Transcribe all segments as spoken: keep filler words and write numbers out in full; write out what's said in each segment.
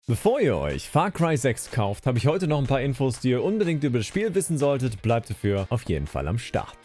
Bevor ihr euch Far Cry sechs kauft, habe ich heute noch ein paar Infos, die ihr unbedingt über das Spiel wissen solltet. Bleibt dafür auf jeden Fall am Start.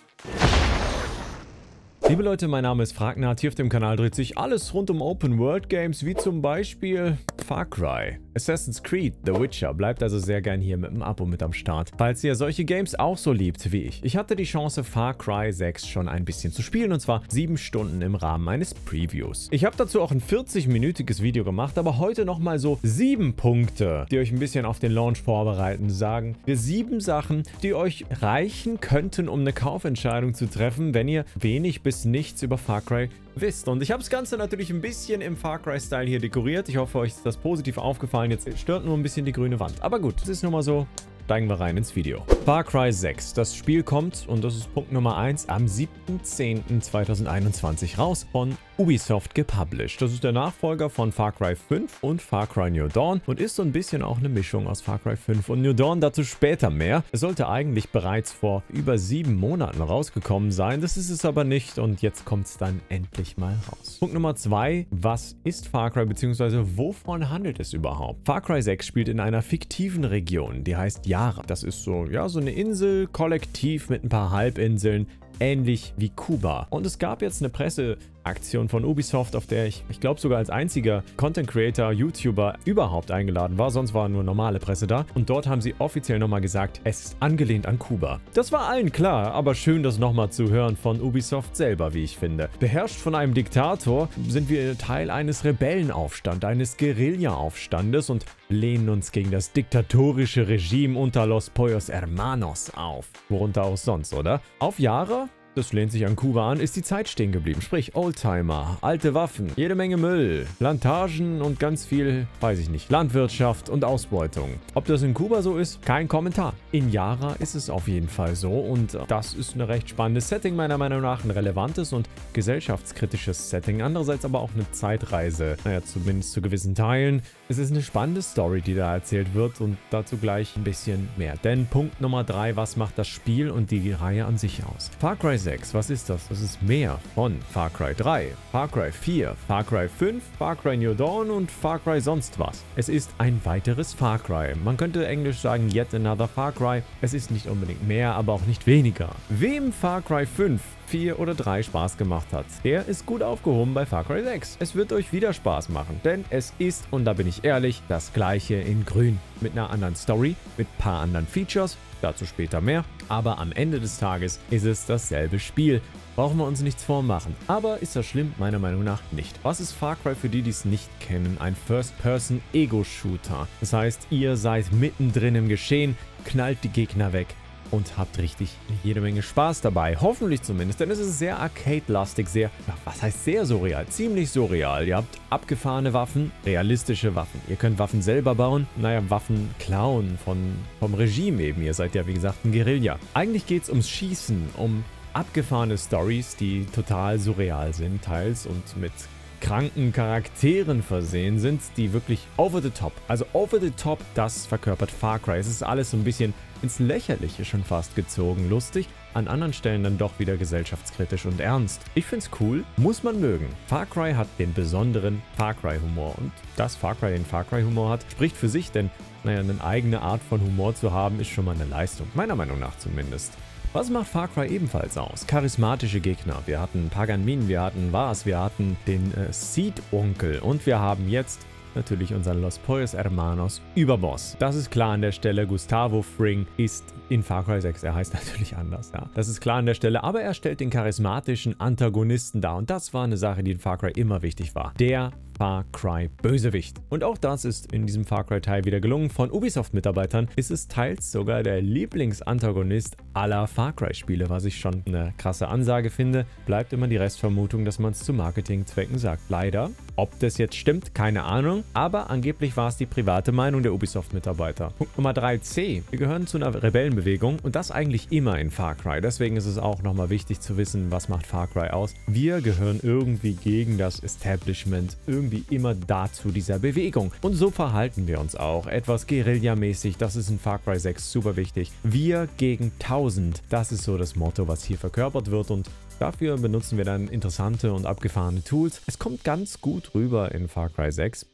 Liebe Leute, mein Name ist Fragnard. Hier auf dem Kanal dreht sich alles rund um Open-World-Games, wie zum Beispiel Far Cry, Assassin's Creed, The Witcher. Bleibt also sehr gern hier mit dem Abo mit am Start, falls ihr solche Games auch so liebt wie ich. Ich hatte die Chance, Far Cry sechs schon ein bisschen zu spielen, und zwar sieben Stunden im Rahmen eines Previews. Ich habe dazu auch ein vierzig-minütiges Video gemacht, aber heute nochmal so sieben Punkte, die euch ein bisschen auf den Launch vorbereiten, sagen wir sieben Sachen, die euch reichen könnten, um eine Kaufentscheidung zu treffen, wenn ihr wenig bis nichts über Far Cry wisst. Und ich habe das Ganze natürlich ein bisschen im Far Cry-Style hier dekoriert. Ich hoffe, euch ist das positiv aufgefallen. Jetzt stört nur ein bisschen die grüne Wand. Aber gut, das ist nun mal so. Steigen wir rein ins Video. Far Cry sechs. Das Spiel kommt, und das ist Punkt Nummer eins, am siebten zehnten zweitausendeinundzwanzig raus, von Ubisoft gepublished. Das ist der Nachfolger von Far Cry fünf und Far Cry New Dawn und ist so ein bisschen auch eine Mischung aus Far Cry fünf und New Dawn, dazu später mehr. Es sollte eigentlich bereits vor über sieben Monaten rausgekommen sein, das ist es aber nicht, und jetzt kommt es dann endlich mal raus. Punkt Nummer zwei. Was ist Far Cry, beziehungsweise wovon handelt es überhaupt? Far Cry sechs spielt in einer fiktiven Region, die heißt Yara. Das ist so, ja, so eine Insel, kollektiv mit ein paar Halbinseln, ähnlich wie Kuba. Und es gab jetzt eine Presseaktion von Ubisoft, auf der ich, ich glaube sogar als einziger Content Creator, YouTuber überhaupt eingeladen war, sonst war nur normale Presse da. Und dort haben sie offiziell nochmal gesagt, es ist angelehnt an Kuba. Das war allen klar, aber schön, das nochmal zu hören von Ubisoft selber, wie ich finde. Beherrscht von einem Diktator sind wir Teil eines Rebellenaufstands, eines Guerilla-Aufstandes und lehnen uns gegen das diktatorische Regime unter Los Pollos Hermanos auf. Worunter auch sonst, oder? Auf Yara, das lehnt sich an Kuba an, ist die Zeit stehen geblieben. Sprich, Oldtimer, alte Waffen, jede Menge Müll, Plantagen und ganz viel, weiß ich nicht, Landwirtschaft und Ausbeutung. Ob das in Kuba so ist? Kein Kommentar. In Yara ist es auf jeden Fall so, und das ist ein recht spannendes Setting, meiner Meinung nach. Ein relevantes und gesellschaftskritisches Setting. Andererseits aber auch eine Zeitreise, naja, zumindest zu gewissen Teilen. Es ist eine spannende Story, die da erzählt wird, und dazu gleich ein bisschen mehr. Denn Punkt Nummer drei, was macht das Spiel und die Reihe an sich aus? Far Cry sechs, was ist das? Das ist mehr von Far Cry drei, Far Cry vier, Far Cry fünf, Far Cry New Dawn und Far Cry sonst was. Es ist ein weiteres Far Cry. Man könnte englisch sagen, yet another Far Cry. Es ist nicht unbedingt mehr, aber auch nicht weniger. Wem Far Cry fünf, vier oder drei Spaß gemacht hat, der ist gut aufgehoben bei Far Cry sechs. Es wird euch wieder Spaß machen, denn es ist, und da bin ich ehrlich, das gleiche in grün. Mit einer anderen Story, mit ein paar anderen Features, dazu später mehr, aber am Ende des Tages ist es dasselbe Spiel. Brauchen wir uns nichts vormachen. Aber ist das schlimm? Meiner Meinung nach nicht. Was ist Far Cry für die, die es nicht kennen? Ein First-Person-Ego-Shooter. Das heißt, ihr seid mittendrin im Geschehen, knallt die Gegner weg und habt richtig jede Menge Spaß dabei. Hoffentlich zumindest, denn es ist sehr arcade-lastig, sehr, was heißt sehr surreal? Ziemlich surreal. Ihr habt abgefahrene Waffen, realistische Waffen. Ihr könnt Waffen selber bauen, naja, Waffen klauen von, vom Regime eben. Ihr seid ja, wie gesagt, ein Guerilla. Eigentlich geht es ums Schießen, um abgefahrene Stories, die total surreal sind, teils, und mit kranken Charakteren versehen sind, die wirklich over the top, also over the top, das verkörpert Far Cry. Es ist alles so ein bisschen ins Lächerliche schon fast gezogen, lustig, an anderen Stellen dann doch wieder gesellschaftskritisch und ernst. Ich find's cool, muss man mögen. Far Cry hat den besonderen Far Cry Humor, und dass Far Cry den Far Cry Humor hat, spricht für sich, denn naja, eine eigene Art von Humor zu haben, ist schon mal eine Leistung, meiner Meinung nach zumindest. Was macht Far Cry ebenfalls aus? Charismatische Gegner. Wir hatten Pagan Min, wir hatten Vaz, wir hatten den äh, Seed-Onkel, und wir haben jetzt natürlich unseren Los Pollos Hermanos Überboss. Das ist klar an der Stelle. Gustavo Fring ist in Far Cry sechs, er heißt natürlich anders, ja. Das ist klar an der Stelle, aber er stellt den charismatischen Antagonisten dar, und das war eine Sache, die in Far Cry immer wichtig war. Der Far Cry Bösewicht. Und auch das ist in diesem Far Cry Teil wieder gelungen. Von Ubisoft-Mitarbeitern ist es teils sogar der Lieblingsantagonist aller Far Cry Spiele, was ich schon eine krasse Ansage finde. Bleibt immer die Restvermutung, dass man es zu Marketingzwecken sagt. Leider. Ob das jetzt stimmt, keine Ahnung, aber angeblich war es die private Meinung der Ubisoft-Mitarbeiter. Punkt Nummer drei c. Wir gehören zu einer Rebellenbewegung, und das eigentlich immer in Far Cry. Deswegen ist es auch nochmal wichtig zu wissen, was macht Far Cry aus. Wir gehören irgendwie gegen das Establishment, irgendwie immer dazu dieser Bewegung. Und so verhalten wir uns auch. Etwas Guerilla-mäßig, das ist in Far Cry sechs super wichtig. Wir gegen tausend, das ist so das Motto, was hier verkörpert wird, und dafür benutzen wir dann interessante und abgefahrene Tools. Es kommt ganz gut rüber in Far Cry sechs.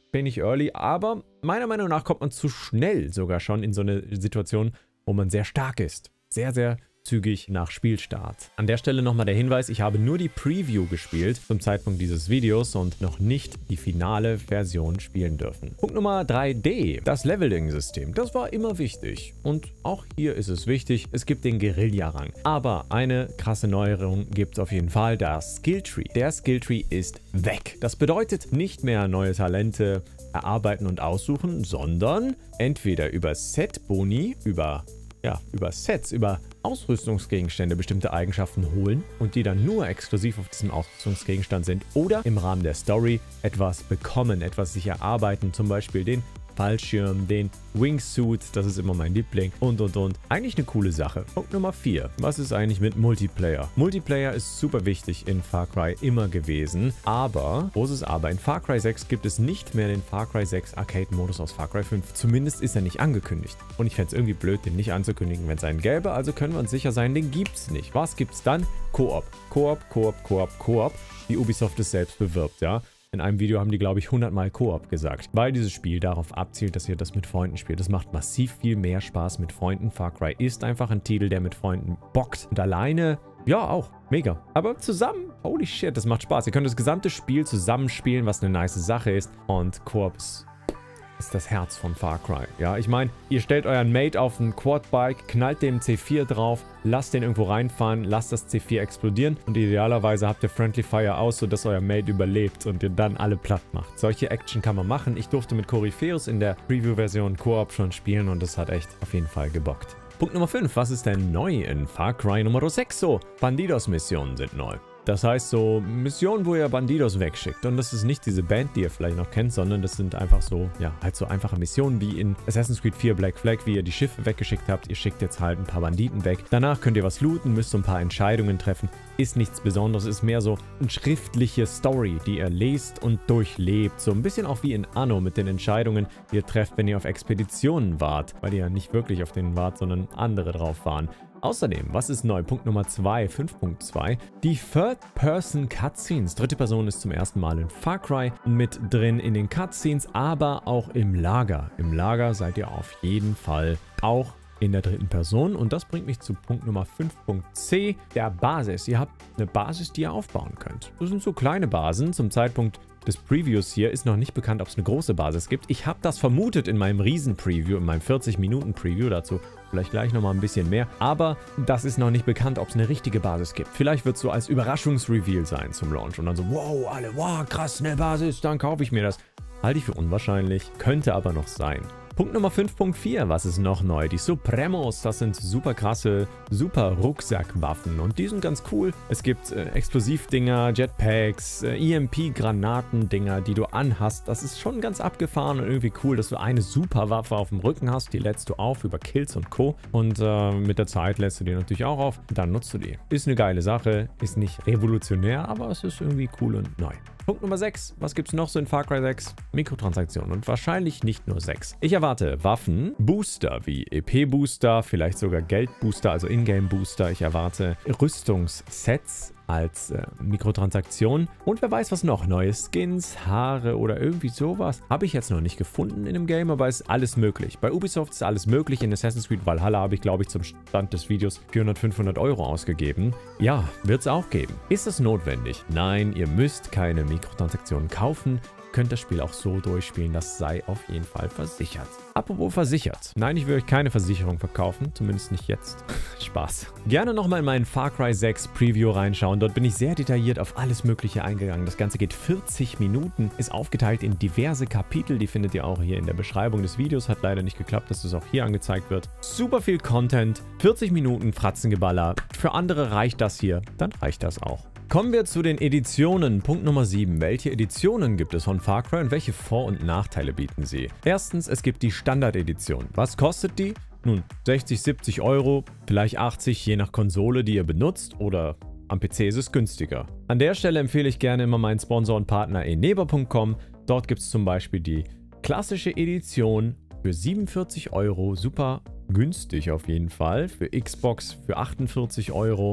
bin ich early, aber meiner Meinung nach kommt man zu schnell sogar schon in so eine Situation, wo man sehr stark ist. Sehr, sehr zügig nach Spielstart. An der Stelle nochmal der Hinweis, ich habe nur die Preview gespielt zum Zeitpunkt dieses Videos und noch nicht die finale Version spielen dürfen. Punkt Nummer drei D, das Leveling-System. Das war immer wichtig und auch hier ist es wichtig, es gibt den Guerilla-Rang. Aber eine krasse Neuerung gibt es auf jeden Fall, das Skilltree. Der Skilltree ist weg. Das bedeutet nicht mehr neue Talente erarbeiten und aussuchen, sondern entweder über Set-Boni, über Ja, über Sets, über Ausrüstungsgegenstände bestimmte Eigenschaften holen und die dann nur exklusiv auf diesem Ausrüstungsgegenstand sind oder im Rahmen der Story etwas bekommen, etwas sich erarbeiten, zum Beispiel den Fallschirm, den Wingsuit, das ist immer mein Liebling und und und. Eigentlich eine coole Sache. Punkt Nummer vier. Was ist eigentlich mit Multiplayer? Multiplayer ist super wichtig in Far Cry immer gewesen, aber, großes Aber, in Far Cry sechs gibt es nicht mehr den Far Cry sechs Arcade-Modus aus Far Cry fünf. Zumindest ist er nicht angekündigt. Und ich fände es irgendwie blöd, den nicht anzukündigen, wenn es einen gäbe, also können wir uns sicher sein, den gibt es nicht. Was gibt es dann? Koop. Koop, Koop, Koop, Koop, wie Ubisoft es selbst bewirbt, ja. In einem Video haben die, glaube ich, hundert Mal Koop gesagt, weil dieses Spiel darauf abzielt, dass ihr das mit Freunden spielt. Das macht massiv viel mehr Spaß mit Freunden. Far Cry ist einfach ein Titel, der mit Freunden bockt. Und alleine, ja, auch. Mega. Aber zusammen, holy shit, das macht Spaß. Ihr könnt das gesamte Spiel zusammenspielen, was eine nice Sache ist. Und Koop ist ist das Herz von Far Cry. Ja, ich meine, ihr stellt euren Mate auf ein Quadbike, knallt dem C vier drauf, lasst den irgendwo reinfahren, lasst das C vier explodieren und idealerweise habt ihr Friendly Fire aus, sodass euer Mate überlebt und ihr dann alle platt macht. Solche Action kann man machen. Ich durfte mit Corypheus in der Preview-Version Koop schon spielen und das hat echt auf jeden Fall gebockt. Punkt Nummer fünf. Was ist denn neu in Far Cry Nummer sechs? So, Bandidos-Missionen sind neu. Das heißt so Missionen, wo ihr Bandidos wegschickt. Und das ist nicht diese Band, die ihr vielleicht noch kennt, sondern das sind einfach so, ja, halt so einfache Missionen wie in Assassin's Creed vier Black Flag, wie ihr die Schiffe weggeschickt habt. Ihr schickt jetzt halt ein paar Banditen weg. Danach könnt ihr was looten, müsst so ein paar Entscheidungen treffen. Ist nichts Besonderes, ist mehr so eine schriftliche Story, die ihr lest und durchlebt. So ein bisschen auch wie in Anno mit den Entscheidungen, die ihr trefft, wenn ihr auf Expeditionen wart. Weil ihr ja nicht wirklich auf denen wart, sondern andere drauf waren. Außerdem, was ist neu? Punkt Nummer zwei, fünf Punkt zwei. Die Third-Person-Cutscenes. Dritte Person ist zum ersten Mal in Far Cry mit drin in den Cutscenes, aber auch im Lager. Im Lager seid ihr auf jeden Fall auch in der dritten Person. Und das bringt mich zu Punkt Nummer fünf Punkt C, der Basis. Ihr habt eine Basis, die ihr aufbauen könnt. Das sind so kleine Basen. Zum Zeitpunkt des Previews hier ist noch nicht bekannt, ob es eine große Basis gibt. Ich habe das vermutet in meinem Riesen-Preview, in meinem vierzig Minuten Preview dazu. Vielleicht gleich nochmal ein bisschen mehr. Aber das ist noch nicht bekannt, ob es eine richtige Basis gibt. Vielleicht wird es so als Überraschungsreveal sein zum Launch. Und dann so, wow, alle, wow, krass, eine Basis, dann kaufe ich mir das. Halte ich für unwahrscheinlich, könnte aber noch sein. Punkt Nummer fünf Punkt vier, was ist noch neu? Die Supremos, das sind super krasse, super Rucksackwaffen und die sind ganz cool. Es gibt äh, Explosivdinger, Jetpacks, äh, E M P-Granatendinger, die du anhast. Das ist schon ganz abgefahren und irgendwie cool, dass du eine Superwaffe auf dem Rücken hast. Die lädst du auf über Kills und Co. Und äh, mit der Zeit lädst du die natürlich auch auf. Dann nutzt du die. Ist eine geile Sache, ist nicht revolutionär, aber es ist irgendwie cool und neu. Punkt Nummer sechs. Was gibt es noch so in Far Cry sechs? Mikrotransaktionen und wahrscheinlich nicht nur sechs. Ich erwarte Waffen, Booster wie E P-Booster, vielleicht sogar Geldbooster, also Ingame-Booster. Ich erwarte Rüstungssets als äh, Mikrotransaktion. Und wer weiß was noch. Neue Skins, Haare oder irgendwie sowas. Habe ich jetzt noch nicht gefunden in dem Game, aber ist alles möglich. Bei Ubisoft ist alles möglich. In Assassin's Creed Valhalla habe ich, glaube ich, zum Stand des Videos vierhundert, fünfhundert Euro ausgegeben. Ja, wird es auch geben. Ist es notwendig? Nein, ihr müsst keine Mikrotransaktionen kaufen. Könnt das Spiel auch so durchspielen, das sei auf jeden Fall versichert. Apropos versichert. Nein, ich will euch keine Versicherung verkaufen, zumindest nicht jetzt. Spaß. Gerne nochmal in meinen Far Cry sechs Preview reinschauen, dort bin ich sehr detailliert auf alles Mögliche eingegangen. Das Ganze geht vierzig Minuten, ist aufgeteilt in diverse Kapitel, die findet ihr auch hier in der Beschreibung des Videos. Hat leider nicht geklappt, dass das auch hier angezeigt wird. Super viel Content, vierzig Minuten Fratzengeballer. Für andere reicht das hier, dann reicht das auch. Kommen wir zu den Editionen. Punkt Nummer sieben. Welche Editionen gibt es von Far Cry und welche Vor- und Nachteile bieten sie? Erstens, es gibt die Standard-Edition. Was kostet die? Nun, sechzig, siebzig Euro, vielleicht achtzig, je nach Konsole, die ihr benutzt, oder am P C ist es günstiger. An der Stelle empfehle ich gerne immer meinen Sponsor und Partner eneba punkt com. Dort gibt es zum Beispiel die klassische Edition für siebenundvierzig Euro, super günstig auf jeden Fall. Für Xbox für achtundvierzig Euro.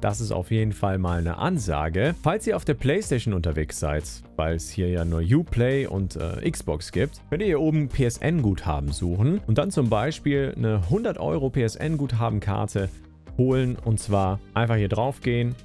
Das ist auf jeden Fall mal eine Ansage. Falls ihr auf der PlayStation unterwegs seid, weil es hier ja nur Uplay und äh, Xbox gibt, könnt ihr hier oben P S N-Guthaben suchen und dann zum Beispiel eine hundert Euro P S N-Guthabenkarte holen. Und zwar einfach hier drauf gehen,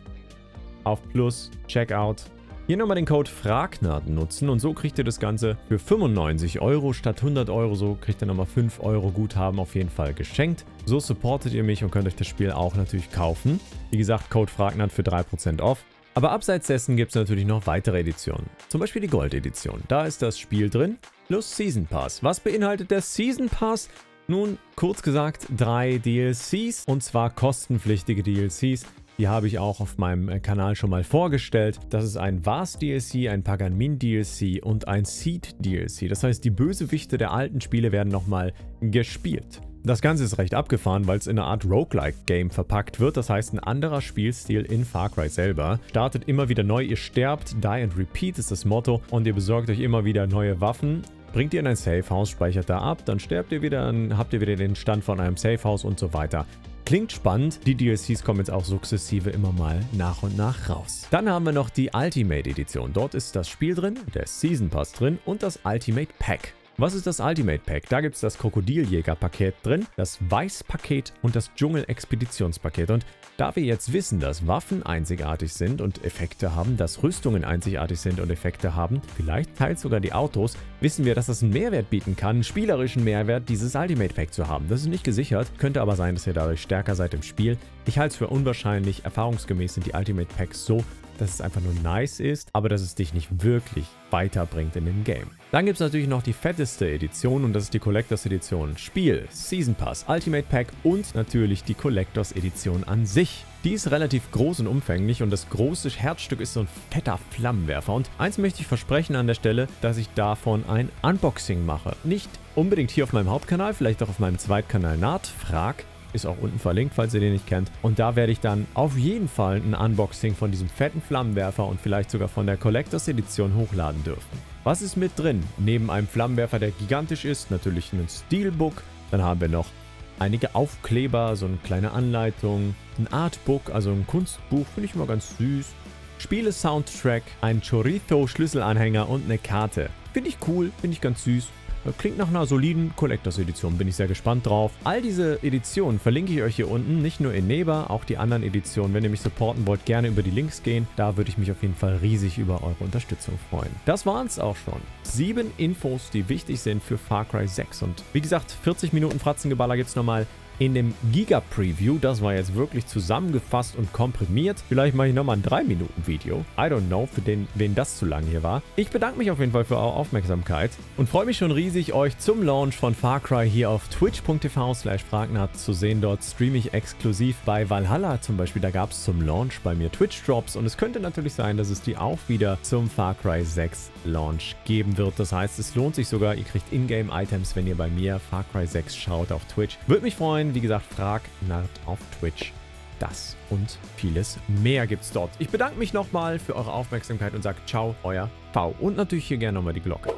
auf Plus, Checkout. Hier nochmal den Code FRAGNARD nutzen und so kriegt ihr das Ganze für fünfundneunzig Euro statt hundert Euro. So kriegt ihr nochmal fünf Euro Guthaben auf jeden Fall geschenkt. So supportet ihr mich und könnt euch das Spiel auch natürlich kaufen. Wie gesagt, Code FRAGNARD für drei Prozent off. Aber abseits dessen gibt es natürlich noch weitere Editionen. Zum Beispiel die Gold-Edition. Da ist das Spiel drin plus Season Pass. Was beinhaltet der Season Pass? Nun, kurz gesagt, drei D L Cs und zwar kostenpflichtige D L Cs. Die habe ich auch auf meinem Kanal schon mal vorgestellt. Das ist ein Vars D L C, ein Pagan Min D L C und ein Seed D L C. Das heißt, die Bösewichte der alten Spiele werden nochmal gespielt. Das Ganze ist recht abgefahren, weil es in eine Art Roguelike-Game verpackt wird. Das heißt, ein anderer Spielstil in Far Cry selber. Startet immer wieder neu, ihr sterbt, die and repeat ist das Motto. Und ihr besorgt euch immer wieder neue Waffen. Bringt ihr in ein Safehouse, speichert da ab, dann sterbt ihr wieder, dann habt ihr wieder den Stand von einem Safehouse und so weiter. Klingt spannend, die D L Cs kommen jetzt auch sukzessive immer mal nach und nach raus. Dann haben wir noch die Ultimate Edition. Dort ist das Spiel drin, der Season Pass drin und das Ultimate Pack. Was ist das Ultimate Pack? Da gibt es das Krokodiljäger-Paket drin, das Weiß-Paket und das Dschungel-Expeditionspaket. Und da wir jetzt wissen, dass Waffen einzigartig sind und Effekte haben, dass Rüstungen einzigartig sind und Effekte haben, vielleicht teils sogar die Autos, wissen wir, dass das einen Mehrwert bieten kann, einen spielerischen Mehrwert, dieses Ultimate Pack zu haben. Das ist nicht gesichert, könnte aber sein, dass ihr dadurch stärker seid im Spiel. Ich halte es für unwahrscheinlich, erfahrungsgemäß sind die Ultimate Packs so, dass es einfach nur nice ist, aber dass es dich nicht wirklich weiterbringt in dem Game. Dann gibt es natürlich noch die fetteste Edition und das ist die Collectors Edition. Spiel, Season Pass, Ultimate Pack und natürlich die Collectors Edition an sich. Die ist relativ groß und umfänglich und das große Herzstück ist so ein fetter Flammenwerfer. Und eins möchte ich versprechen an der Stelle, dass ich davon ein Unboxing mache. Nicht unbedingt hier auf meinem Hauptkanal, vielleicht auch auf meinem Zweitkanal Nahtfrag. Ist auch unten verlinkt, falls ihr den nicht kennt. Und da werde ich dann auf jeden Fall ein Unboxing von diesem fetten Flammenwerfer und vielleicht sogar von der Collectors Edition hochladen dürfen. Was ist mit drin? Neben einem Flammenwerfer, der gigantisch ist, natürlich ein Steelbook. Dann haben wir noch einige Aufkleber, so eine kleine Anleitung, ein Artbook, also ein Kunstbuch, finde ich immer ganz süß. Spiele-Soundtrack, ein Chorizo-Schlüsselanhänger und eine Karte. Finde ich cool, finde ich ganz süß. Klingt nach einer soliden Collectors-Edition, bin ich sehr gespannt drauf. All diese Editionen verlinke ich euch hier unten, nicht nur in Neva, auch die anderen Editionen. Wenn ihr mich supporten wollt, gerne über die Links gehen. Da würde ich mich auf jeden Fall riesig über eure Unterstützung freuen. Das waren es auch schon. Sieben Infos, die wichtig sind für Far Cry sechs. Und wie gesagt, vierzig Minuten Fratzengeballer gibt es nochmal in dem Giga-Preview. Das war jetzt wirklich zusammengefasst und komprimiert. Vielleicht mache ich nochmal ein drei Minuten Video. I don't know, für den, wen das zu lang hier war. Ich bedanke mich auf jeden Fall für eure Aufmerksamkeit und freue mich schon riesig, euch zum Launch von Far Cry hier auf twitch punkt t v slash fragnard zu sehen. Dort streame ich exklusiv bei Valhalla zum Beispiel. Da gab es zum Launch bei mir Twitch-Drops und es könnte natürlich sein, dass es die auch wieder zum Far Cry sechs Launch geben wird. Das heißt, es lohnt sich sogar. Ihr kriegt Ingame-Items, wenn ihr bei mir Far Cry sechs schaut auf Twitch. Würde mich freuen. Wie gesagt, Fragnard auf Twitch. Das und vieles mehr gibt's dort. Ich bedanke mich nochmal für eure Aufmerksamkeit und sage ciao, euer V. Und natürlich hier gerne nochmal die Glocke.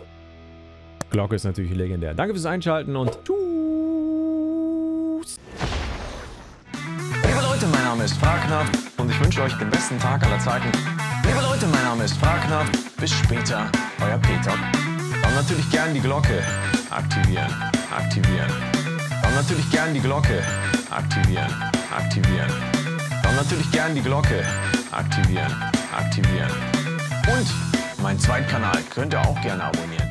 Glocke ist natürlich legendär. Danke fürs Einschalten und tschüss. Liebe Leute, mein Name ist Fragnard und ich wünsche euch den besten Tag aller Zeiten. Liebe Leute, mein Name ist Fragnard. Bis später, euer Peter. Und natürlich gern die Glocke aktivieren. Aktivieren. Und natürlich gern die Glocke aktivieren, aktivieren. Und natürlich gern die Glocke aktivieren, aktivieren. Und meinen Zweitkanal könnt ihr auch gerne abonnieren.